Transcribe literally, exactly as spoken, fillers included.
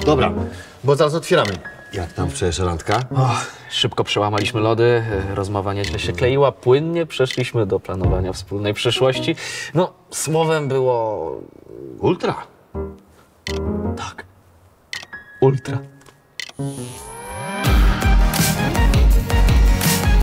Dobra, bo zaraz otwieramy. Jak tam wczoraj randka? Och, szybko przełamaliśmy lody, e, rozmowa nieźle się kleiła, płynnie przeszliśmy do planowania wspólnej przyszłości. No, słowem było... Ultra. tak. Ultra.